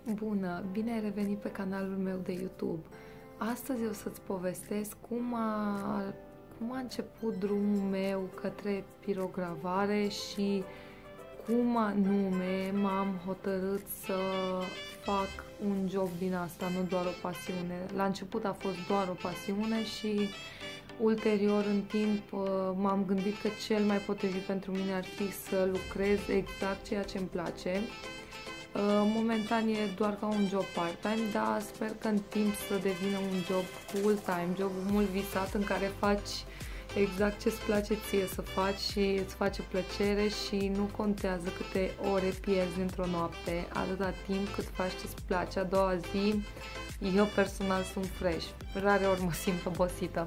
Bună! Bine ai revenit pe canalul meu de YouTube. Astăzi o să-ți povestesc cum a început drumul meu către pirogravare și cum anume m-am hotărât să fac un job din asta, nu doar o pasiune. La început a fost doar o pasiune și ulterior, în timp, m-am gândit că cel mai potrivit pentru mine ar fi să lucrez exact ceea ce îmi place. Momentan e doar ca un job part-time, dar sper că în timp să devină un job full-time, jobul mult visat în care faci exact ce-ți place ție să faci și îți face plăcere și nu contează câte ore pierzi într-o noapte, atâta timp cât faci ce-ți place. A doua zi, eu personal sunt fresh, rare ori mă simt obosită.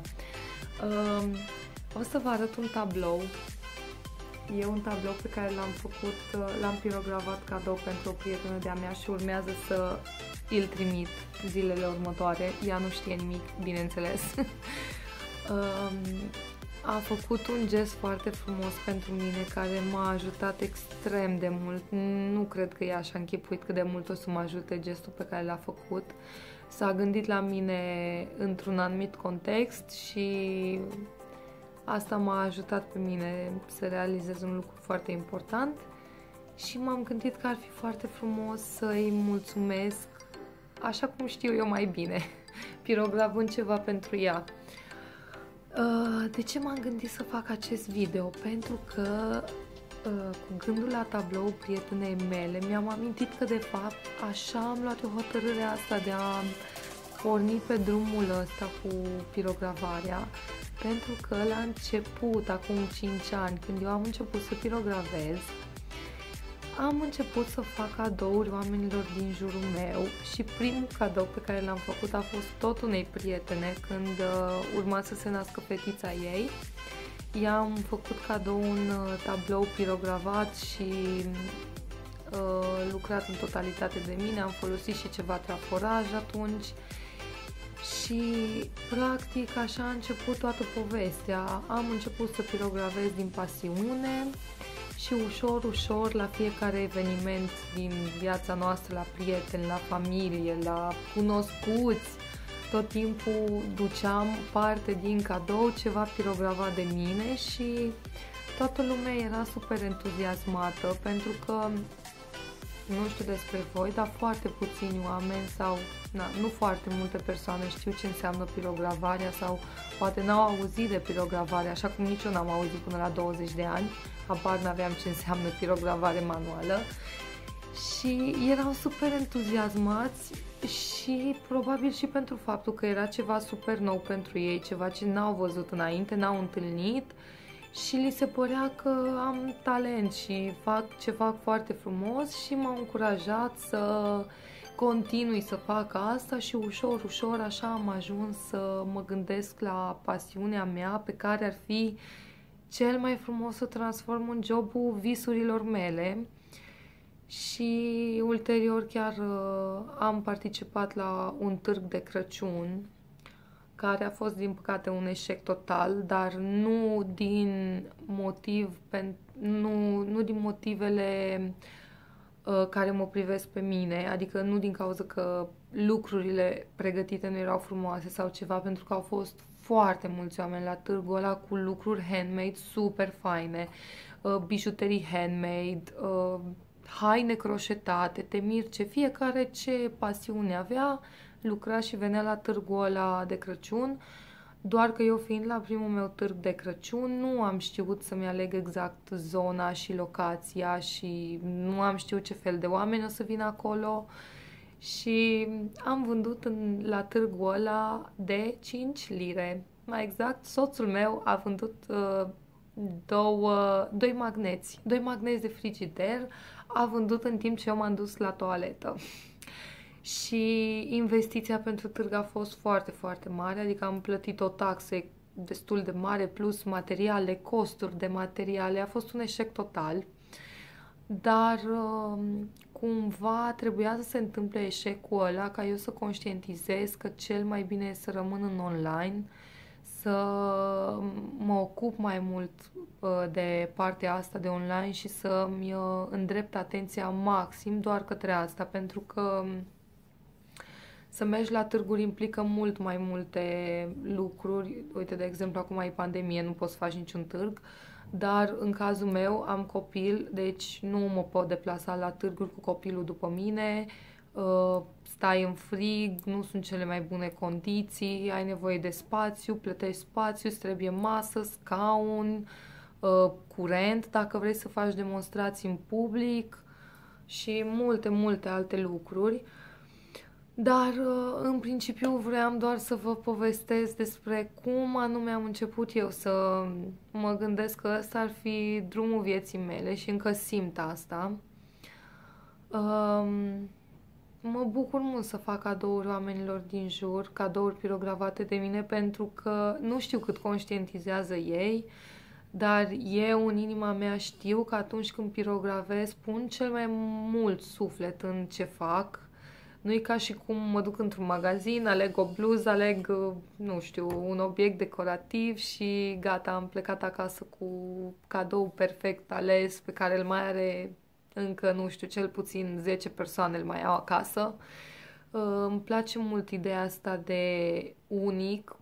O să vă arăt un tablou. E un tablou pe care l-am făcut, l-am pirogravat cadou pentru o prietenă de-a mea și urmează să îl trimit zilele următoare. Ea nu știe nimic, bineînțeles. A făcut un gest foarte frumos pentru mine care m-a ajutat extrem de mult. Nu cred că ea și-a închipuit cât de mult o să mă ajute gestul pe care l-a făcut. S-a gândit la mine într-un anumit context și asta m-a ajutat pe mine să realizez un lucru foarte important și m-am gândit că ar fi foarte frumos să-i mulțumesc așa cum știu eu mai bine, pirogravând ceva pentru ea. De ce m-am gândit să fac acest video? Pentru că cu gândul la tablou prietenei mele mi-am amintit că de fapt așa am luat o hotărâre asta de a porni pe drumul ăsta cu pirogravarea, pentru că la început, acum 5 ani, când eu am început să pirogravez, am început să fac cadouri oamenilor din jurul meu și primul cadou pe care l-am făcut a fost tot unei prietene când urma să se nască fetița ei. I-am făcut cadou un tablou pirogravat și lucrat în totalitate de mine, am folosit și ceva traforaj atunci. Și, practic, așa a început toată povestea. Am început să pirogravez din pasiune și ușor, ușor, la fiecare eveniment din viața noastră, la prieteni, la familie, la cunoscuți, tot timpul duceam parte din cadou, ceva pirogravat de mine și toată lumea era super entuziasmată pentru că, nu știu despre voi, dar foarte puțini oameni sau nu foarte multe persoane știu ce înseamnă pirogravarea sau poate n-au auzit de pirogravare, așa cum nici eu n-am auzit până la 20 de ani, habar n-aveam ce înseamnă pirogravare manuală și erau super entuziasmați și probabil și pentru faptul că era ceva super nou pentru ei, ceva ce n-au văzut înainte, n-au întâlnit și li se părea că am talent și fac foarte frumos și m-au încurajat să continui să fac asta și ușor, ușor așa am ajuns să mă gândesc la pasiunea mea pe care ar fi cel mai frumos să transform în jobul visurilor mele și ulterior chiar am participat la un târg de Crăciun care a fost din păcate un eșec total, dar nu din motivele care mă privesc pe mine, adică nu din cauza că lucrurile pregătite nu erau frumoase sau ceva, pentru că au fost foarte mulți oameni la târgul ăla cu lucruri handmade super faine, bijuterii handmade, haine croșetate, te miri ce fiecare ce pasiune avea, lucra și venea la târgul ăla de Crăciun, doar că eu fiind la primul meu târg de Crăciun nu am știut să-mi aleg exact zona și locația și nu am știut ce fel de oameni o să vină acolo și am vândut la târgul ăla de 5 lire. Mai exact, soțul meu a vândut doi magneți de frigider, a vândut în timp ce eu m-am dus la toaletă. Și investiția pentru târg a fost foarte, foarte mare, adică am plătit o taxă destul de mare, plus materiale, costuri de materiale, a fost un eșec total. Dar cumva trebuia să se întâmple eșecul ăla ca eu să conștientizez că cel mai bine e să rămân în online, să mă ocup mai mult de partea asta de online și să-mi îndrept atenția maxim doar către asta, pentru că să mergi la târguri implică mult mai multe lucruri. Uite, de exemplu, acum e pandemie, nu poți să faci niciun târg, dar în cazul meu am copil, deci nu mă pot deplasa la târguri cu copilul după mine, stai în frig, nu sunt cele mai bune condiții, ai nevoie de spațiu, plătești spațiu, îți trebuie masă, scaun, curent dacă vrei să faci demonstrații în public și multe alte lucruri. Dar, în principiu, vreau doar să vă povestesc despre cum anume am început eu să mă gândesc că ăsta ar fi drumul vieții mele și încă simt asta. Mă bucur mult să fac cadouri oamenilor din jur, cadouri pirogravate de mine, pentru că nu știu cât conștientizează ei, dar eu în inima mea știu că atunci când pirogravez pun cel mai mult suflet în ce fac. Nu e ca și cum mă duc într-un magazin, aleg o bluză, aleg, nu știu, un obiect decorativ și gata, am plecat acasă cu cadou perfect ales pe care îl mai are încă, nu știu, cel puțin 10 persoane îl mai au acasă. Îmi place mult ideea asta de unic,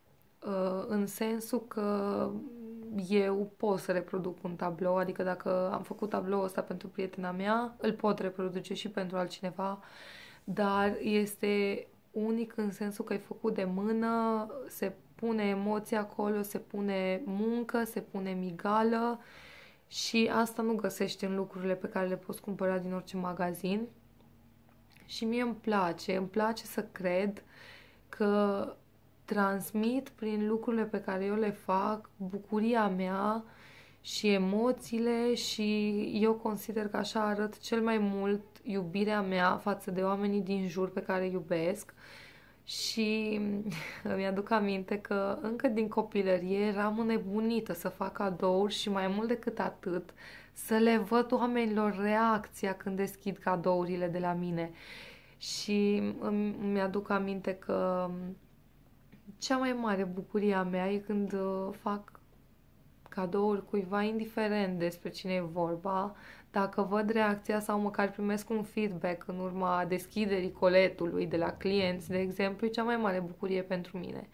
în sensul că eu pot să reproduc un tablou, adică dacă am făcut tabloul ăsta pentru prietena mea, îl pot reproduce și pentru altcineva, dar este unic în sensul că e făcut de mână, se pune emoție acolo, se pune muncă, se pune migală și asta nu găsești în lucrurile pe care le poți cumpăra din orice magazin. Și mie îmi place să cred că transmit prin lucrurile pe care eu le fac bucuria mea și emoțiile și eu consider că așa arăt cel mai mult iubirea mea față de oamenii din jur pe care îi iubesc. Și îmi aduc aminte că încă din copilărie eram înnebunită să fac cadouri și mai mult decât atât să le văd oamenilor reacția când deschid cadourile de la mine. Și îmi aduc aminte că cea mai mare bucurie a mea e când fac cadouri cuiva, indiferent despre cine e vorba, dacă văd reacția sau măcar primesc un feedback în urma deschiderii coletului de la clienți, de exemplu, e cea mai mare bucurie pentru mine.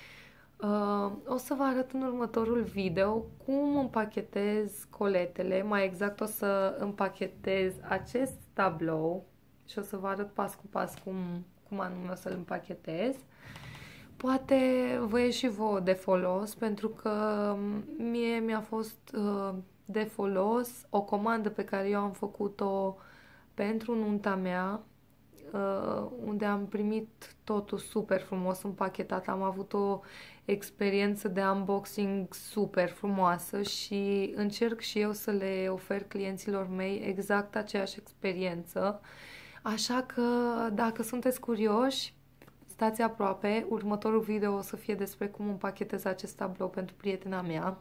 O să vă arăt în următorul video cum împachetez coletele, mai exact o să împachetez acest tablou și o să vă arăt pas cu pas cum anume o să-l împachetez. Poate vă e și vouă de folos, pentru că mie mi-a fost de folos o comandă pe care eu am făcut-o pentru nunta mea, unde am primit totul super frumos împachetat. Am avut o experiență de unboxing super frumoasă și încerc și eu să le ofer clienților mei exact aceeași experiență. Așa că dacă sunteți curioși, stați aproape, următorul video o să fie despre cum împachetez acest tablou pentru prietena mea.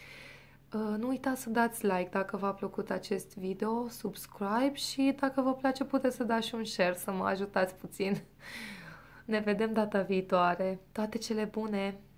Nu uitați să dați like dacă v-a plăcut acest video, subscribe și dacă vă place puteți să dați și un share să mă ajutați puțin. Ne vedem data viitoare. Toate cele bune!